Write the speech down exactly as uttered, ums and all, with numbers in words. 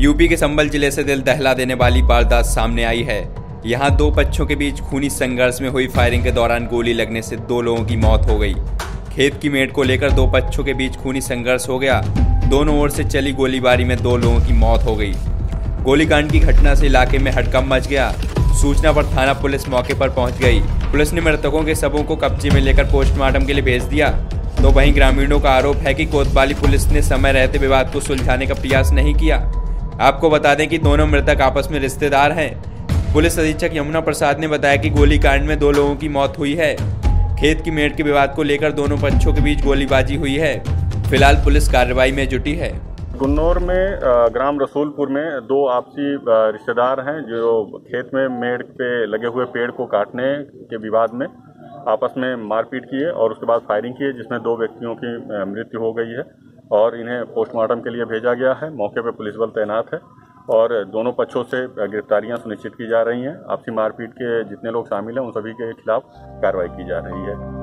UP के संभल जिले से दिल दहला देने वाली वारदात सामने आई है। यहां दो पक्षों के बीच खूनी संघर्ष में हुई फायरिंग के दौरान गोली लगने से दो लोगों की मौत हो गई। खेत की मेड़ को लेकर दो पक्षों के बीच खूनी संघर्ष हो गया। दोनों ओर से चली गोलीबारी में दो लोगों की मौत हो गई। गोलीकांड की घटना से इलाके में हड़कंप मच गया। सूचना पर थाना पुलिस मौके पर पहुंच गई। पुलिस ने मृतकों के शवों को कब्जे में लेकर पोस्टमार्टम के लिए भेज दिया। तो वहीं ग्रामीणों का आरोप है कि कोतवाली पुलिस ने समय रहते विवाद को सुलझाने का प्रयास नहीं किया। आपको बता दें कि दोनों मृतक आपस में रिश्तेदार हैं। पुलिस अधीक्षक यमुना प्रसाद ने बताया कि गोलीकांड में दो लोगों की मौत हुई है। खेत की मेड़ के विवाद को लेकर दोनों पक्षों के बीच गोलीबाजी हुई है। फिलहाल पुलिस कार्रवाई में जुटी है। गुन्नौर में ग्राम रसूलपुर में दो आपसी रिश्तेदार हैं जो खेत में मेड़ पे लगे हुए पेड़ को काटने के विवाद में आपस में मारपीट किए और उसके बाद फायरिंग किए, जिसमें दो व्यक्तियों की मृत्यु हो गई है और इन्हें पोस्टमार्टम के लिए भेजा गया है। मौके पर पुलिस बल तैनात है और दोनों पक्षों से गिरफ्तारियां सुनिश्चित की जा रही हैं। आपसी मारपीट के जितने लोग शामिल हैं उन सभी के खिलाफ कार्रवाई की जा रही है।